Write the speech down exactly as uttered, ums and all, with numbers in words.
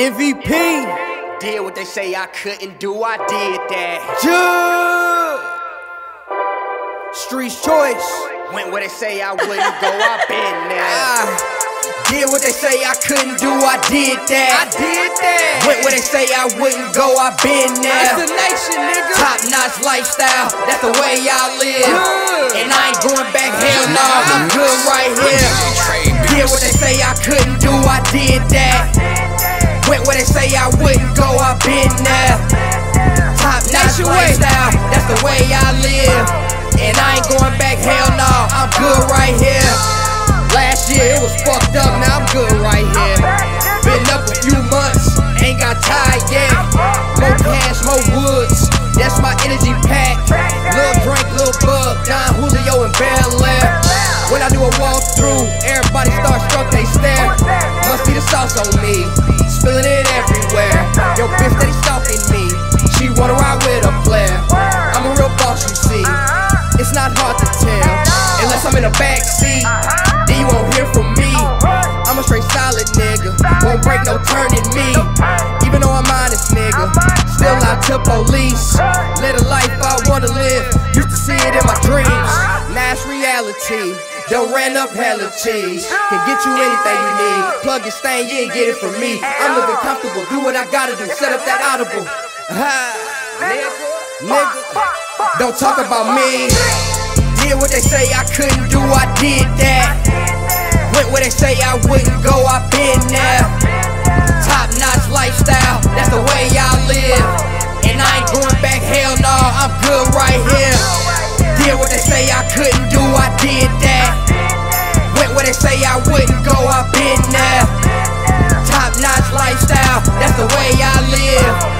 M V P. Did what they say I couldn't do, I did that. Jug. Streets choice. Went where they say I wouldn't go, I been there. Ah. Did what they say I couldn't do, I did that. I did that. Went where they say I wouldn't go, I been there. That's the nation, nigga. Top notch lifestyle, that's the way y'all live. Good. And I ain't going back, hell no, I'm good right here. Did what they say I couldn't do, I did that. Went where they say I wouldn't go, I been there. Top notch lifestyle, that's the way I live. And I ain't going back, hell no, I'm good right here. Last year it was fucked up, now I'm good right here. Been up a few months, ain't got tired yet. More cash, more woods, that's my energy pack. Lil' drink, lil' bug, Don Julio and Bel Air. When I do a walkthrough, everybody start struck, they stare. Must be the sauce on me, spilling it everywhere. Yo bitch steady stalking me, she wanna ride with a player. I'm a real boss, you see, it's not hard to tell. Unless I'm in the back seat, then you won't hear from me. I'm a straight solid nigga, won't break no turning me. Even though I'm honest nigga, still out to police. Live a life I wanna live, used to see it in my dreams. Now it's reality, done ran up hella cheese. Can get you anything you need, plug your stain, you ain't get it from me. I'm living comfortable, do what I gotta do, set up that audible. Ha, nigga, nigga, don't talk about me. Did what they say I couldn't do, I did that. Went where they say I wouldn't go, I been there. Top notch lifestyle, that's the way y'all live. And I ain't going back, hell no, I'm good right here. Did what they say I couldn't do, I did that. Went where they say I wouldn't go, I been there. Top notch lifestyle, that's the way I live.